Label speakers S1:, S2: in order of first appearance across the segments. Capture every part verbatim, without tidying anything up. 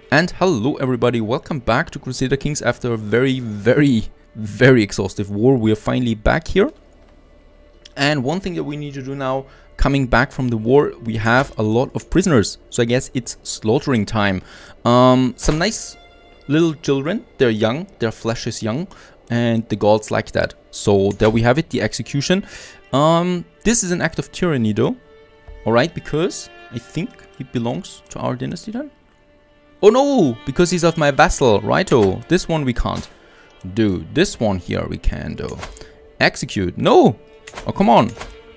S1: And hello everybody, welcome back to Crusader Kings after a very, very, very exhaustive war. We are finally back here. And one thing that we need to do now, coming back from the war, we have a lot of prisoners. So I guess it's slaughtering time. Um, some nice little children, they're young, their flesh is young, and the gods like that. So there we have it, the execution. Um, this is an act of tyranny though. Alright, because I think he belongs to our dynasty then. Oh no, because he's of my vassal, righto. This one we can't do. This one here we can do. Execute, no. Oh, come on.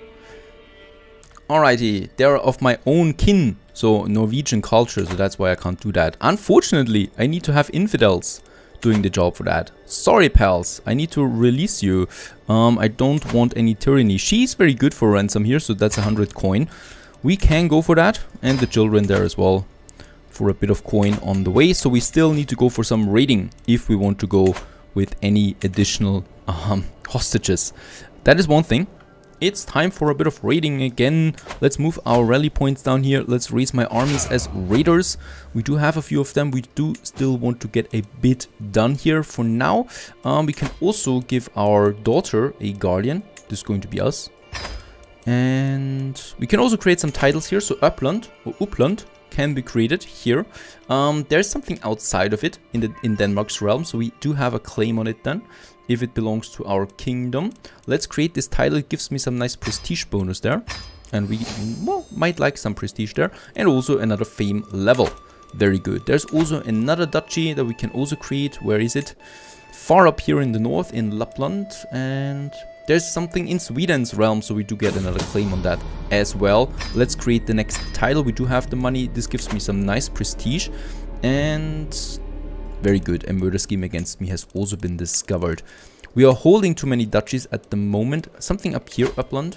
S1: Alrighty, they're of my own kin. So Norwegian culture, so that's why I can't do that. Unfortunately, I need to have infidels doing the job for that. Sorry pals, I need to release you. Um, I don't want any tyranny. She's very good for ransom here, so that's a hundred coin. We can go for that, and the children there as well. For a bit of coin on the way, so we still need to go for some raiding if we want to go with any additional um, hostages. That is one thing. It's time for a bit of raiding again. Let's move our rally points down here. Let's raise my armies as raiders. We do have a few of them. We do still want to get a bit done here for now. Um, we can also give our daughter a guardian. This is going to be us. And we can also create some titles here. So Uppland or Uppland can be created here. Um, there's something outside of it in the in Denmark's realm, so we do have a claim on it then, if it belongs to our kingdom. Let's create this title. It gives me some nice prestige bonus there, and we well, might like some prestige there, and also another fame level. Very good. There's also another duchy that we can also create. Where is it? Far up here in the north in Lapland, and there's something in Sweden's realm, so we do get another claim on that as well. Let's create the next title. We do have the money. This gives me some nice prestige. And very good. A murder scheme against me has also been discovered. We are holding too many duchies at the moment. Something up here, Uppland.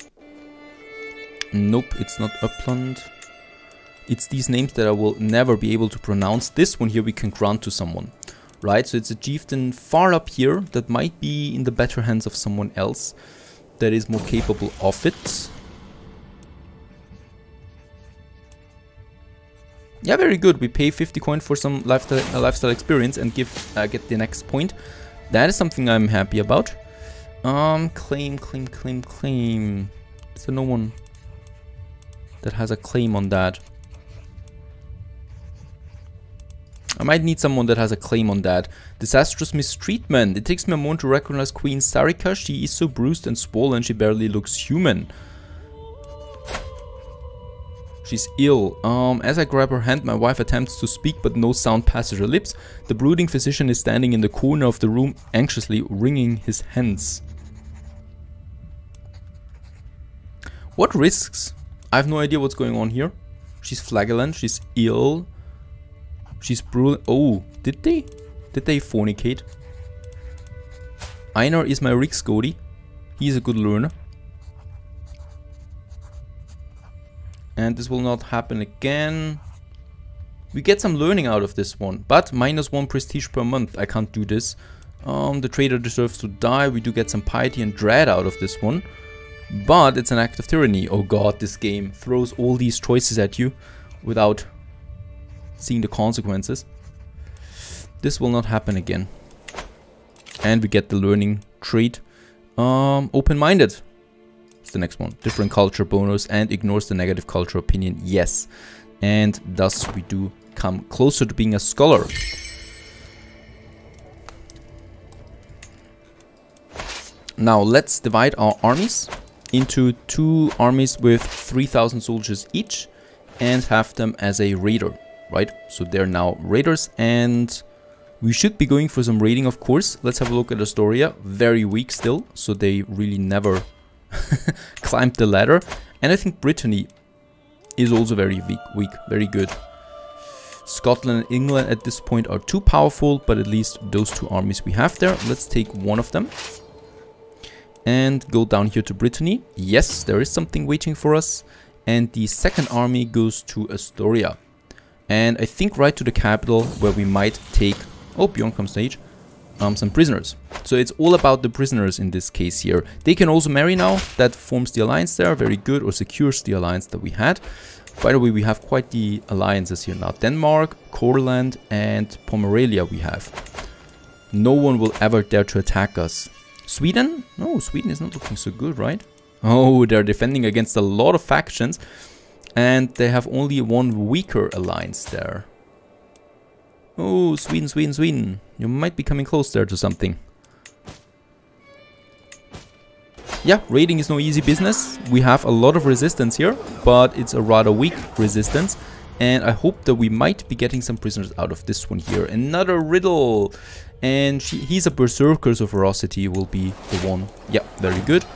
S1: Nope, it's not Uppland. It's these names that I will never be able to pronounce. This one here we can grant to someone. Right, so it's a chieftain far up here that might be in the better hands of someone else that is more capable of it. Yeah, very good. We pay fifty coin for some lifestyle, uh, lifestyle experience and give uh, get the next point. That is something I'm happy about. Um, claim, claim, claim, claim. Is there no one that has a claim on that? I might need someone that has a claim on that. Disastrous mistreatment. It takes me a moment to recognize Queen Sarika. She is so bruised and swollen, she barely looks human. She's ill. Um, as I grab her hand, my wife attempts to speak, but no sound passes her lips. The brooding physician is standing in the corner of the room, anxiously wringing his hands. What risks? I have no idea what's going on here. She's flagellant, she's ill. She's brutal. Oh, did they? Did they fornicate? Einar is my Riksgodi. He's a good learner. And this will not happen again. We get some learning out of this one, but minus one prestige per month. I can't do this. Um, the trader deserves to die. We do get some piety and dread out of this one, but it's an act of tyranny. Oh god, this game throws all these choices at you without seeing the consequences. This will not happen again. And we get the learning trait. Um, open-minded. It's the next one. Different culture bonus and ignores the negative culture opinion. Yes. And thus we do come closer to being a scholar. Now let's divide our armies into two armies with three thousand soldiers each and have them as a raider. Right, so they're now raiders, and we should be going for some raiding, of course. Let's have a look at Astoria. Very weak still, so they really never climbed the ladder. And I think Brittany is also very weak, weak, very good. Scotland and England at this point are too powerful, but at least those two armies we have there. Let's take one of them and go down here to Brittany. Yes, there is something waiting for us. And the second army goes to Astoria. And I think right to the capital, where we might take, oh, Bjorn comes stage, um, some prisoners. So it's all about the prisoners in this case here. They can also marry now. That forms the alliance there, very good, or secures the alliance that we had. By the way, we have quite the alliances here now. Denmark, Courland, and Pomerania we have. No one will ever dare to attack us. Sweden? No, Sweden is not looking so good, right? Oh, they're defending against a lot of factions. And they have only one weaker alliance there. Oh, Sweden, Sweden, Sweden. You might be coming close there to something. Yeah, raiding is no easy business. We have a lot of resistance here, but it's a rather weak resistance. And I hope that we might be getting some prisoners out of this one here. Another riddle. And she, he's a berserker, so ferocity will be the one. Yeah, very good.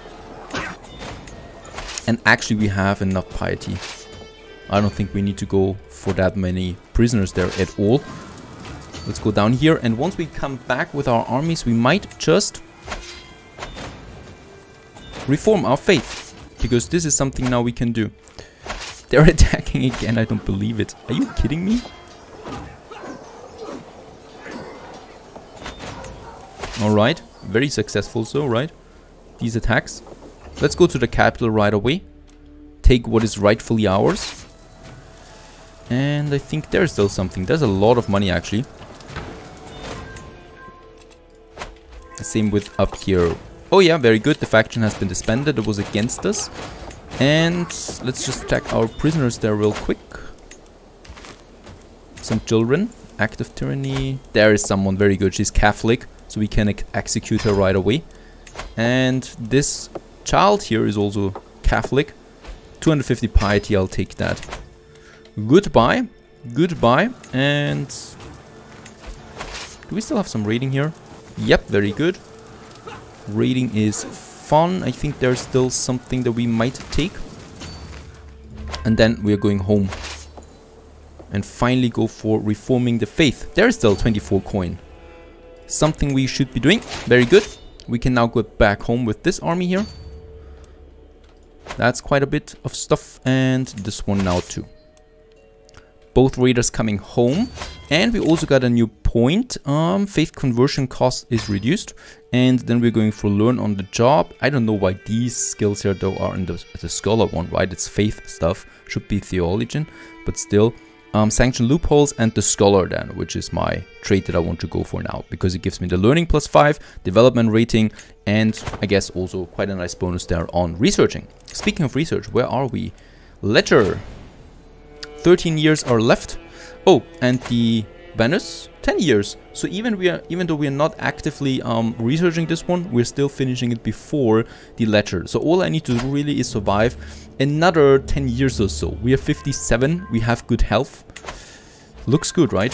S1: And actually we have enough piety. I don't think we need to go for that many prisoners there at all. Let's go down here. And once we come back with our armies, we might just reform our faith, because this is something now we can do. They're attacking again, I don't believe it. Are you kidding me? Alright, very successful so, right? These attacks. Let's go to the capital right away. Take what is rightfully ours. And I think there's still something. There's a lot of money actually. Same with up here. Oh yeah, very good. The faction has been disbanded. It was against us. And let's just attack our prisoners there real quick. Some children. Act of tyranny. There is someone very good. She's Catholic, so we can ex execute her right away. And this child here is also Catholic. two hundred fifty piety, I'll take that. Goodbye. Goodbye. And do we still have some raiding here? Yep, very good. Raiding is fun. I think there's still something that we might take. And then we're going home. And finally go for reforming the faith. There's still twenty-four coin. Something we should be doing. Very good. We can now go back home with this army here. That's quite a bit of stuff. And this one now too. Both raiders coming home. And we also got a new point. Um, faith conversion cost is reduced. And then we're going for learn on the job. I don't know why these skills here though are in the, the scholar one, right? It's faith stuff. Should be theologian. But still. Um, sanction loopholes and the scholar then, which is my trait that I want to go for now. Because it gives me the learning plus five, development rating, and I guess also quite a nice bonus there on researching. Speaking of research, where are we? Letter. thirteen years are left. Oh, and the Venice, ten years. So even we are, even though we are not actively um, researching this one, we're still finishing it before the letter. So all I need to do really is survive another ten years or so. We are fifty-seven. We have good health. Looks good, right?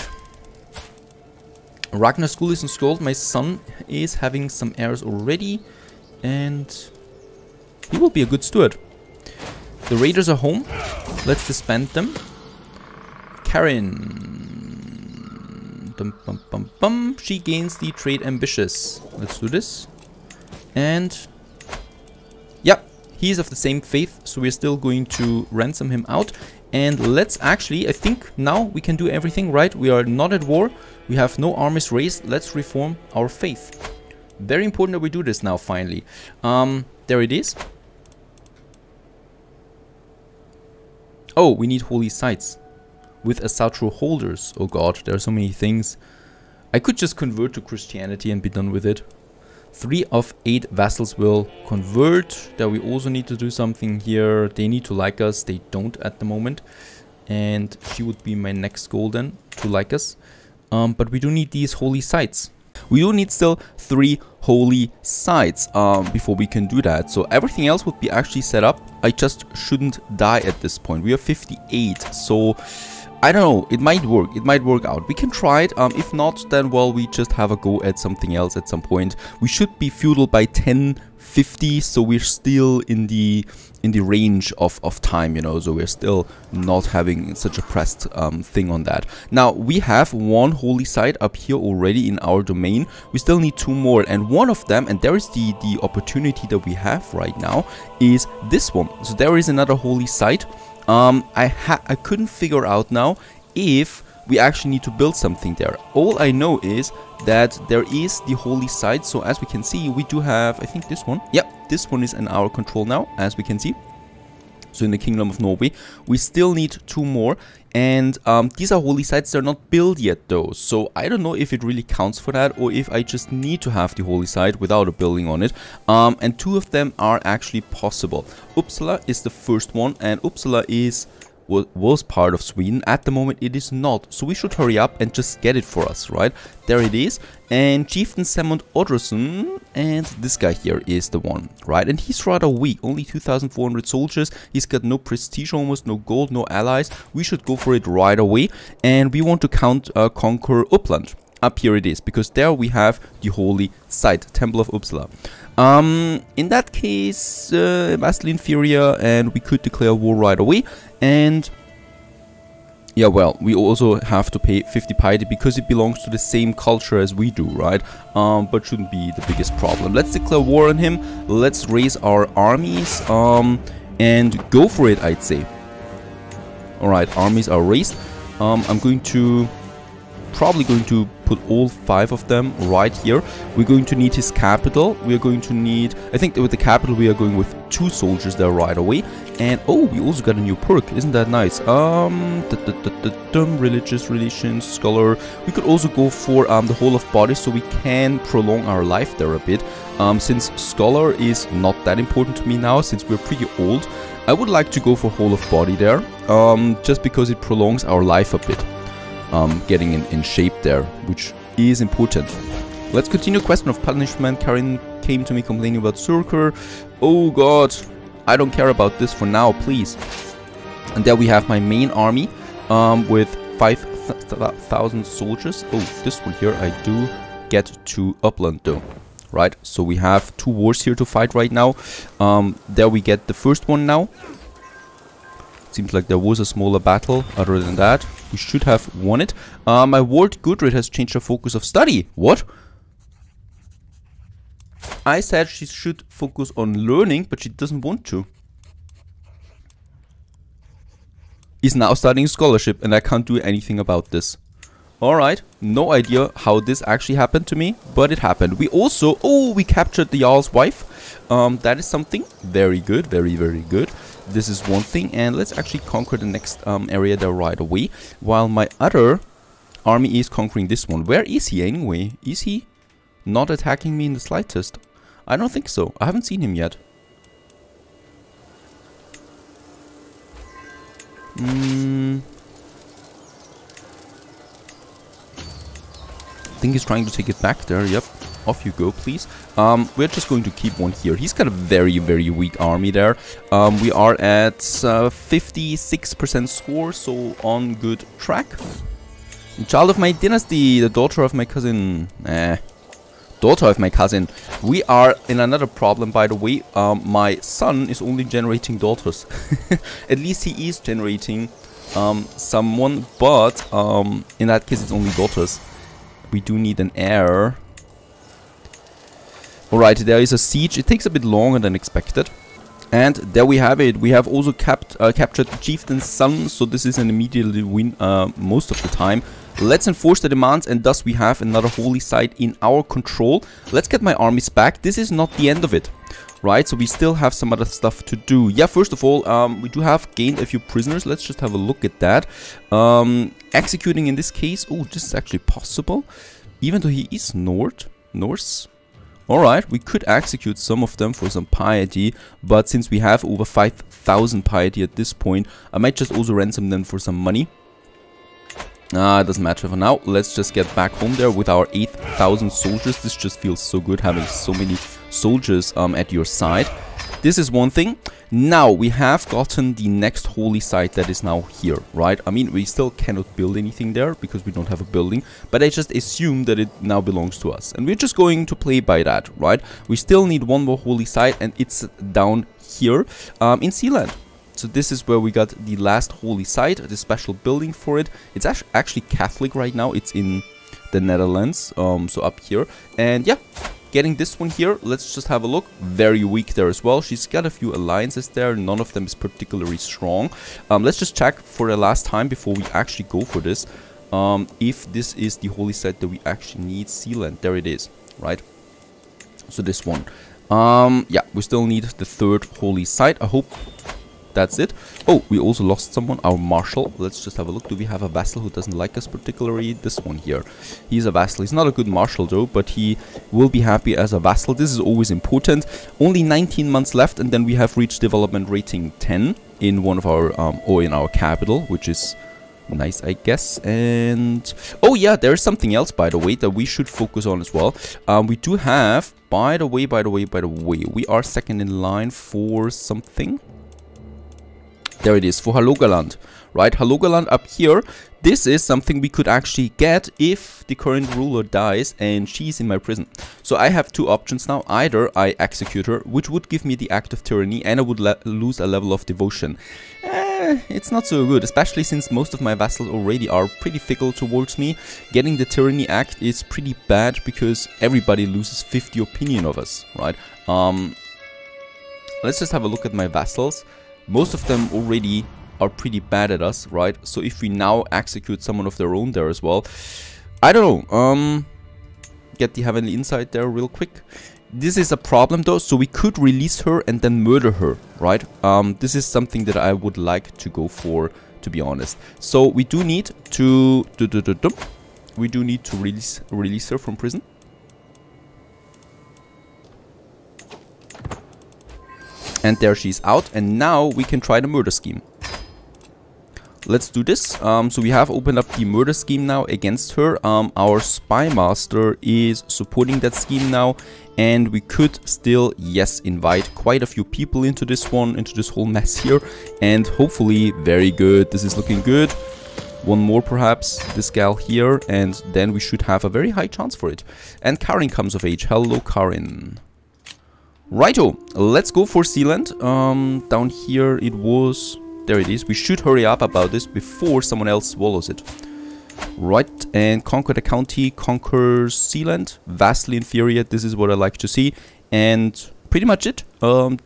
S1: Ragnar School is installed. My son is having some heirs already, and he will be a good steward. The raiders are home. Let's disband them. Karen. Dum, bum, bum, bum. She gains the trait ambitious. Let's do this. And yeah, he's of the same faith, so we're still going to ransom him out. And let's actually, I think now we can do everything, right? We are not at war. We have no armies raised. Let's reform our faith. Very important that we do this now, finally. Um, there it is. Oh, we need holy sites. With Asatru holders. Oh god, there are so many things. I could just convert to Christianity and be done with it. Three of eight vassals will convert. There we also need to do something here. They need to like us. They don't at the moment. And she would be my next goal then, to like us. Um, but we do need these holy sites. We do need still three holy sites um, before we can do that. So everything else would be actually set up. I just shouldn't die at this point. We are fifty-eight. So I don't know. It might work. It might work out. We can try it. Um, if not, then well, we just have a go at something else at some point. We should be feudal by ten fifty. So we're still in the in the range of, of time, you know, so we're still not having such a pressed um, thing on that. Now, we have one holy site up here already in our domain. We still need two more, and one of them, and there is the, the opportunity that we have right now, is this one. So there is another holy site. Um, I, ha I couldn't figure out now if we actually need to build something there. All I know is that there is the holy site. So as we can see, we do have, I think this one. Yep, this one is in our control now, as we can see. so in the Kingdom of Norway. We still need two more, and um, these are holy sites. They're not built yet though, so I don't know if it really counts for that, or if I just need to have the holy site without a building on it. Um, and two of them are actually possible. Uppsala is the first one, and Uppsala is was part of Sweden. At the moment it is not, so we should hurry up and just get it for us, right? There it is. And Chieftain Semund Oddsson, and this guy here is the one, right? And he's rather weak, only two thousand four hundred soldiers. He's got no prestige almost, no gold, no allies. We should go for it right away, and we want to count uh, conquer Uppland. Up here it is, because there we have the holy site, Temple of Uppsala. Um, in that case, uh, vastly inferior, and we could declare war right away. And yeah, well, we also have to pay fifty piety because it belongs to the same culture as we do, right? Um, but shouldn't be the biggest problem. Let's declare war on him. Let's raise our armies um, and go for it, I'd say. Alright, armies are raised. Um, I'm going to... probably going to put all five of them right here. We're going to need his capital. We're going to need... I think with the capital we are going with two soldiers there right away. And oh, we also got a new perk. Isn't that nice? Um, da, da, da, da, da, religious relations, scholar. We could also go for um, the whole of body, so we can prolong our life there a bit. Um, since scholar is not that important to me now, since we're pretty old, I would like to go for whole of body there. Um, just because it prolongs our life a bit. Um, getting in, in shape there, which is important. Let's continue. Question of punishment. Karin came to me complaining about Surkur. Oh god, I don't care about this for now, please. And there we have my main army um, with five thousand soldiers. Oh, this one here I do get to Uppland though. Right, so we have two wars here to fight right now. Um, there we get the first one now. Seems like there was a smaller battle. Other than that, we should have won it. Uh, my ward Gudrid has changed her focus of study. What? I said she should focus on learning, but she doesn't want to. Is now studying scholarship, and I can't do anything about this. Alright, no idea how this actually happened to me, but it happened. We also... Oh, we captured the Jarl's wife. Um, that is something. Very good, very, very good. This is one thing, and let's actually conquer the next um, area there right away, while my other army is conquering this one. Where is he anyway? Is he not attacking me in the slightest? I don't think so. I haven't seen him yet. Hmm. I think he's trying to take it back there. Yep. Off you go, please. Um, we're just going to keep one here. He's got a very, very weak army there. Um, we are at fifty-six percent uh, score, so on good track. Child of my dynasty, the daughter of my cousin. Eh. Daughter of my cousin. We are in another problem, by the way. Um, my son is only generating daughters. At least he is generating um, someone, but um, in that case it's only daughters. We do need an heir. Alright, there is a siege. It takes a bit longer than expected. And there we have it. We have also capt, uh, captured the chieftain's son, so this is an immediately win uh, most of the time. Let's enforce the demands, and thus we have another holy site in our control. Let's get my armies back. This is not the end of it, right? So we still have some other stuff to do. Yeah, first of all, um, we do have gained a few prisoners. Let's just have a look at that. Um, executing in this case. Oh, this is actually possible, even though he is Nord, Norse. Alright, we could execute some of them for some piety, but since we have over five thousand piety at this point, I might just also ransom them for some money. Ah, uh, it doesn't matter for now. Let's just get back home there with our eight thousand soldiers. This just feels so good, having so many soldiers um, at your side. This is one thing. Now, we have gotten the next holy site that is now here, right? I mean, we still cannot build anything there because we don't have a building, but I just assume that it now belongs to us. And we're just going to play by that, right? We still need one more holy site, and it's down here um, in Sealand. So this is where we got the last holy site, the special building for it. It's actually Catholic right now. It's in the Netherlands, um, so up here. And yeah, getting this one here, let's just have a look. Very weak there as well. She's got a few alliances there. None of them is particularly strong. Um, let's just check for the last time before we actually go for this. Um, if this is the holy site that we actually need. Sealand, there it is, right? So this one. Um, yeah, we still need the third holy site. I hope that's it. Oh, we also lost someone, our marshal. Let's just have a look. Do we have a vassal who doesn't like us particularly? This one here. He's a vassal. He's not a good marshal though, but he will be happy as a vassal. This is always important. Only nineteen months left, and then we have reached development rating ten in one of our, um, or in our capital, which is nice, I guess. And oh yeah, there's something else, by the way, that we should focus on as well. Um, we do have, by the way, by the way, by the way, we are second in line for something. There it is, for Halogaland, right? Halogaland up here. This is something we could actually get if the current ruler dies and she's in my prison. So I have two options now. Either I execute her, which would give me the act of tyranny, and I would lose a level of devotion. Eh, it's not so good, especially since most of my vassals already are pretty fickle towards me. Getting the tyranny act is pretty bad because everybody loses fifty opinion of us, right? Um, let's just have a look at my vassals. Most of them already are pretty bad at us, right? So if we now execute someone of their own there as well, I don't know. Um, get the heavenly insight there real quick. This is a problem though, so we could release her and then murder her, right? Um, this is something that I would like to go for, to be honest. So we do need to, do, do, do, do, we do need to release release her from prison. And there she's out, and now we can try the murder scheme. Let's do this. Um, so we have opened up the murder scheme now against her. Um, our spy master is supporting that scheme now, and we could still, yes, invite quite a few people into this one, into this whole mess here, and hopefully, very good. This is looking good. One more perhaps, this gal here, and then we should have a very high chance for it. And Karin comes of age. Hello, Karin. Righto, let's go for Sealand. Um, down here it was... There it is. We should hurry up about this before someone else swallows it. Right, and conquer the county, conquer Sealand. Vastly inferior, this is what I like to see. And pretty much it. Um,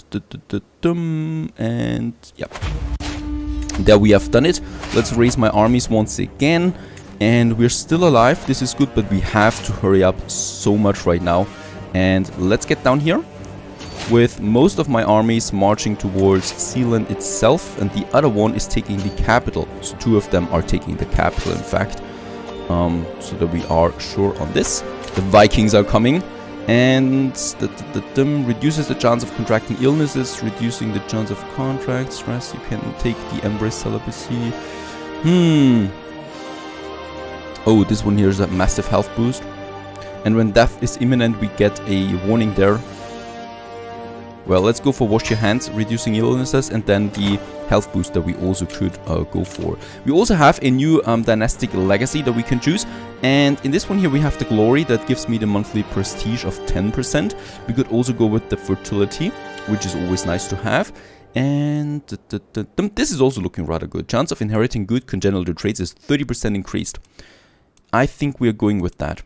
S1: and yeah. There we have done it. Let's raise my armies once again. And we're still alive. This is good, but we have to hurry up so much right now. And let's get down here, with most of my armies marching towards Sealand itself, and the other one is taking the capital. So two of them are taking the capital, in fact, um, so that we are sure on this. The Vikings are coming, and the, the, the, the reduces the chance of contracting illnesses, reducing the chance of contract stress. You can take the embrace celibacy. Hmm. Oh, this one here is a massive health boost, and when death is imminent, we get a warning there. Well, let's go for wash your hands, reducing illnesses, and then the health boost that we also could uh, go for. We also have a new um, dynastic legacy that we can choose, and in this one here we have the glory that gives me the monthly prestige of ten percent. We could also go with the fertility, which is always nice to have. And this is also looking rather good. Chance of inheriting good congenital traits is thirty percent increased. I think we are going with that.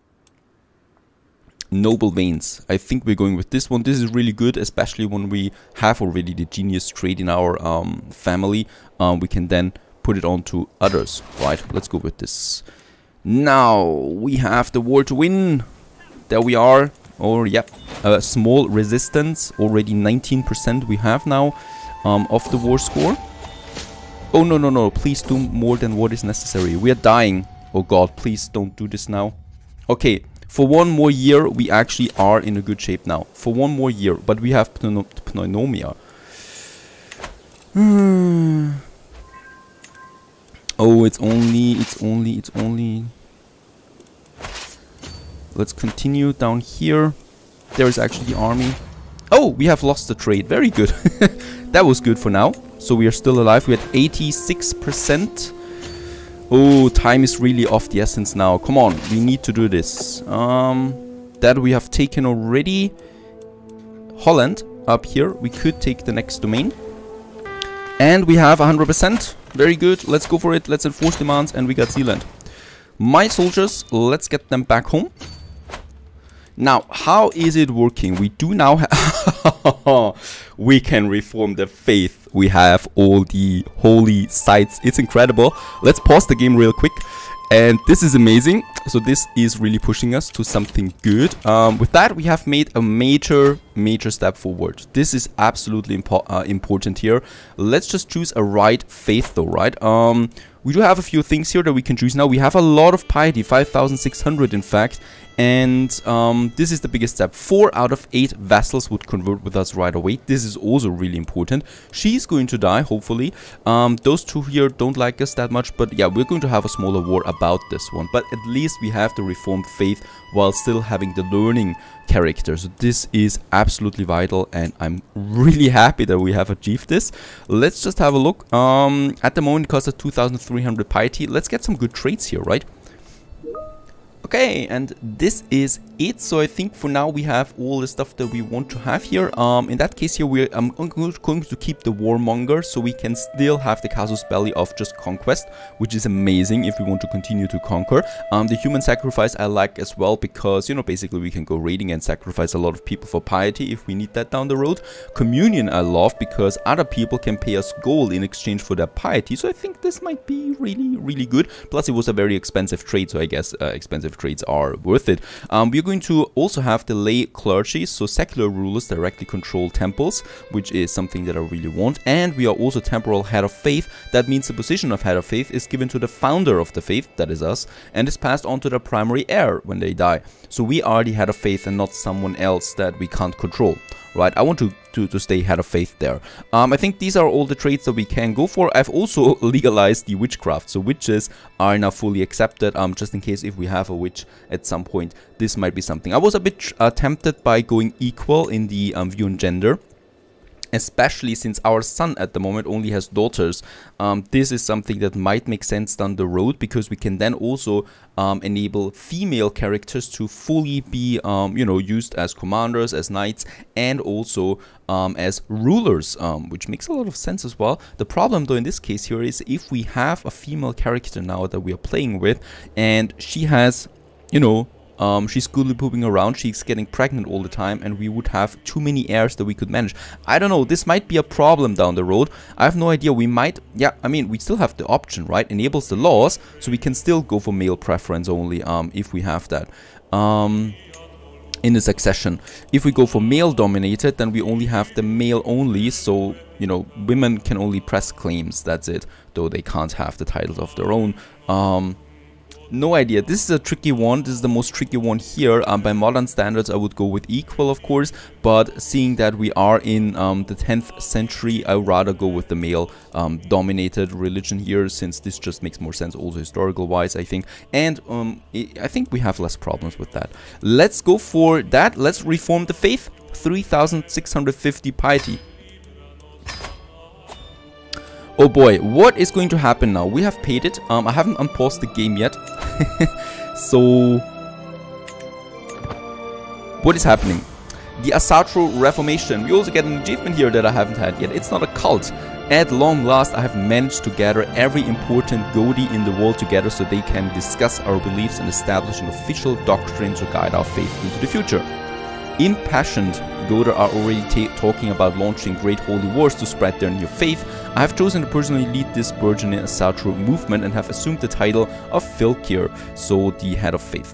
S1: Noble veins. I think we're going with this one. This is really good, especially when we have already the genius trait in our um, family. Um, we can then put it on to others. Right, let's go with this. Now we have the war to win. There we are. Or yep, a small resistance. Already nineteen percent we have now um, of the war score. Oh no no no! Please do more than what is necessary. We are dying. Oh god! Please don't do this now. Okay. For one more year, we actually are in a good shape now. For one more year, but we have pneumonia. Hmm. Oh, it's only, it's only, it's only... Let's continue down here. There is actually the army. Oh, we have lost the trade. Very good. That was good for now. So we are still alive. We had eighty-six percent. Oh, time is really of the essence now. Come on, we need to do this. Um, that we have taken already. Holland up here. We could take the next domain. And we have one hundred percent. Very good. Let's go for it. Let's enforce demands. And we got Sealand. My soldiers, let's get them back home. Now, how is it working? We do now have... we can reform the faith. We have all the holy sites. It's incredible. Let's pause the game real quick. And this is amazing. So this is really pushing us to something good. Um, with that, we have made a major, major step forward. This is absolutely impo uh, important here. Let's just choose a right faith though, right? Um, we do have a few things here that we can choose now. We have a lot of piety, five thousand six hundred in fact. And um, this is the biggest step. Four out of eight vassals would convert with us right away. This is also really important. She's going to die, hopefully. Um, those two here don't like us that much. But yeah, we're going to have a smaller war about this one. But at least we have the reformed faith while still having the learning character. So this is absolutely vital. And I'm really happy that we have achieved this. Let's just have a look. Um, at the moment, it costs us two thousand three hundred piety. Let's get some good traits here, right? Okay, and this is it. So I think for now we have all the stuff that we want to have here. Um, in that case here, we're I'm going to keep the Warmonger, so we can still have the Casus Belli of just conquest, which is amazing if we want to continue to conquer. Um, the Human Sacrifice I like as well, because, you know, basically we can go raiding and sacrifice a lot of people for piety if we need that down the road. Communion I love, because other people can pay us gold in exchange for their piety. So I think this might be really, really good. Plus it was a very expensive trade, so I guess uh, expensive trades are worth it. Um, we're going to also have the lay clergy, so secular rulers directly control temples, which is something that I really want. And we are also temporal head of faith. That means the position of head of faith is given to the founder of the faith, that is us, and is passed on to the primary heir when they die. So we are the head of faith and not someone else that we can't control. Right, I want to, to, to stay head of faith there. Um, I think these are all the traits that we can go for. I've also legalized the witchcraft, so witches are now fully accepted, um, just in case if we have a witch at some point, this might be something. I was a bit uh, tempted by going equal in the um, view on gender, especially since our son at the moment only has daughters. Um, this is something that might make sense down the road, because we can then also um, enable female characters to fully be, um, you know, used as commanders, as knights, and also um, as rulers, um, which makes a lot of sense as well. The problem though in this case here is if we have a female character now that we are playing with, and she has, you know, Um, she's goodly pooping around, she's getting pregnant all the time, and we would have too many heirs that we could manage. I don't know, this might be a problem down the road. I have no idea. We might, yeah, I mean, we still have the option, right? Enables the laws, so we can still go for male preference only um, if we have that. Um, in the succession. If we go for male dominated, then we only have the male only, so, you know, women can only press claims, that's it, though they can't have the titles of their own. Um... No idea. This is a tricky one. This is the most tricky one here. Um, by modern standards, I would go with equal, of course. But seeing that we are in um, the tenth century, I would rather go with the male-dominated um, religion here, since this just makes more sense, also historical-wise, I think. And um, I think we have less problems with that. Let's go for that. Let's reform the faith. three thousand six hundred fifty piety. Oh boy, what is going to happen now? We have paid it. Um, I haven't unpaused the game yet. So, what is happening? The Asatru Reformation. We also get an achievement here that I haven't had yet. It's not a cult. At long last, I have managed to gather every important Godi in the world together so they can discuss our beliefs and establish an official doctrine to guide our faith into the future. Impassioned Goda are already talking about launching great holy wars to spread their new faith. I have chosen to personally lead this burgeoning Asatru movement and have assumed the title of Filkir, so the head of faith.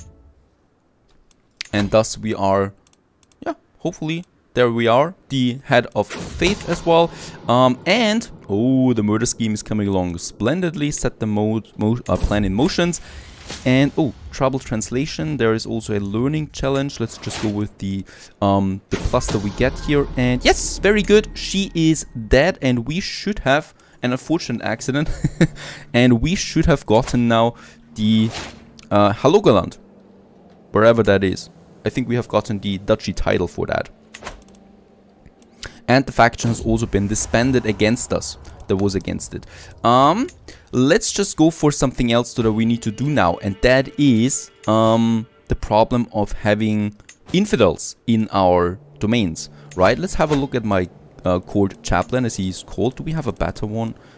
S1: And thus we are, yeah, hopefully, there we are, the head of faith as well. Um, and, oh, the murder scheme is coming along splendidly. Set the mode, mo uh, plan in motions. And, oh, trouble translation. There is also a learning challenge. Let's just go with the um, the plus that we get here. And yes, very good. She is dead, and we should have an unfortunate accident. And we should have gotten now the uh, Halogaland, wherever that is. I think we have gotten the duchy title for that. And the faction has also been disbanded against us. That was against it. Um, let's just go for something else that we need to do now, and that is um, the problem of having infidels in our domains, right? Let's have a look at my uh, court chaplain, as he's called. Do we have a better one?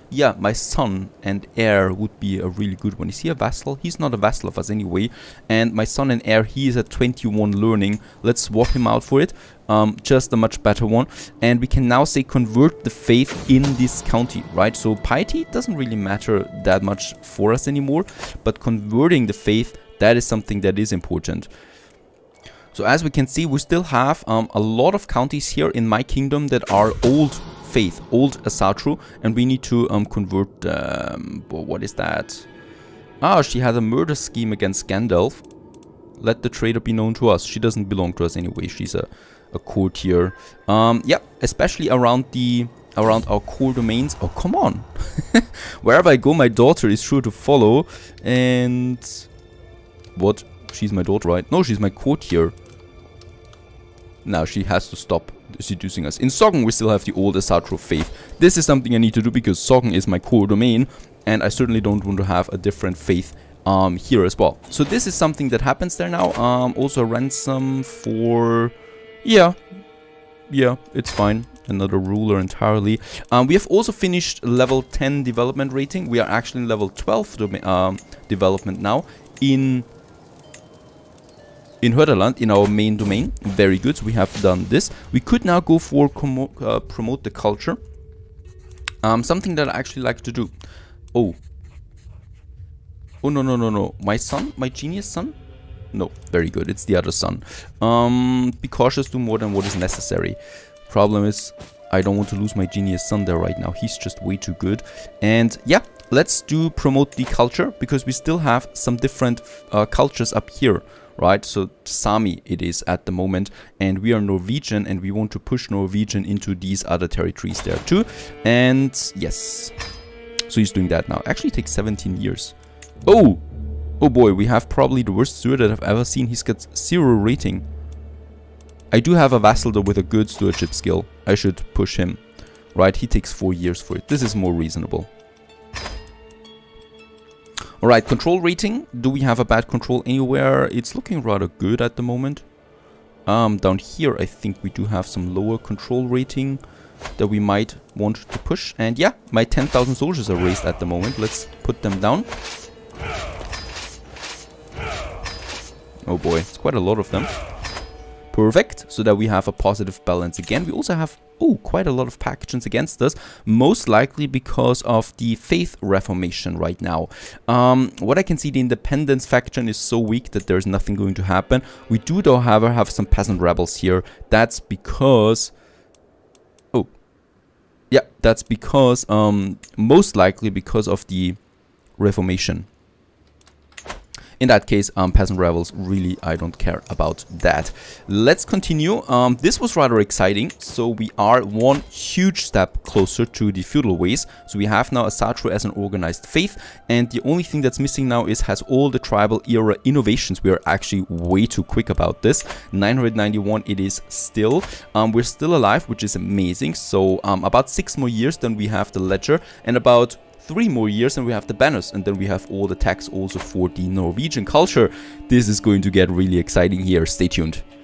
S1: yeah, my son and heir would be a really good one. Is he a vassal? He's not a vassal of us anyway. And my son and heir, he is at twenty-one learning. Let's swap him out for it. Um, just a much better one. And we can now say convert the faith in this county, right? So piety doesn't really matter that much for us anymore, but converting the faith, that is something that is important. So as we can see, we still have um, a lot of counties here in my kingdom that are old faith, old Asatru, and we need to um, convert, um, what is that? Ah, she had a murder scheme against Gandalf. Let the traitor be known to us. She doesn't belong to us anyway. She's a, a courtier. Um, yeah, especially around the around our core domains. Oh, come on. Wherever I go, my daughter is sure to follow. And what? She's my daughter, right? No, she's my courtier. Now she has to stop seducing us. In Sogn, we still have the old Asatru faith. This is something I need to do because Sogn is my core domain, and I certainly don't want to have a different faith um, here as well. So this is something that happens there now. Um, also a ransom for... Yeah. Yeah, it's fine. Another ruler entirely. Um, we have also finished level ten development rating. We are actually in level twelve um, development now in... in Hörderland, in our main domain. Very good, so we have done this. We could now go for uh, promote the culture. Um, something that I actually like to do. Oh. Oh, no, no, no, no. My son? My genius son? No, very good. It's the other son. Um, be cautious, do more than what is necessary. Problem is, I don't want to lose my genius son there right now. He's just way too good. And yeah, let's do promote the culture, because we still have some different uh, cultures up here. Right, so Sami it is at the moment, and we are Norwegian, and we want to push Norwegian into these other territories there too. And yes, so he's doing that now. Actually, it takes seventeen years. Oh, oh boy, we have probably the worst steward that I've ever seen. He's got zero rating. I do have a vassal though with a good stewardship skill. I should push him. Right, he takes four years for it. This is more reasonable. Alright, control rating. Do we have a bad control anywhere? It's looking rather good at the moment. Um, down here I think we do have some lower control rating that we might want to push. And yeah, my ten thousand soldiers are raised at the moment. Let's put them down. Oh boy, it's quite a lot of them. Perfect, so that we have a positive balance again. We also have, oh, quite a lot of factions against us, most likely because of the faith reformation right now. Um, what I can see, the independence faction is so weak that there's nothing going to happen. We do, though, however, have some peasant rebels here. That's because... Oh. Yeah, that's because, um, most likely because of the reformation. In that case, um, peasant rebels, really, I don't care about that. Let's continue. Um, this was rather exciting. So we are one huge step closer to the feudal ways. So we have now Asatru as an organized faith. And the only thing that's missing now is has all the tribal era innovations. We are actually way too quick about this. nine hundred ninety-one it is still. Um, we're still alive, which is amazing. So um, about six more years, then we have the ledger. And about three more years and we have the banners, and then we have all the tax also for the Norwegian culture. This is going to get really exciting here. Stay tuned.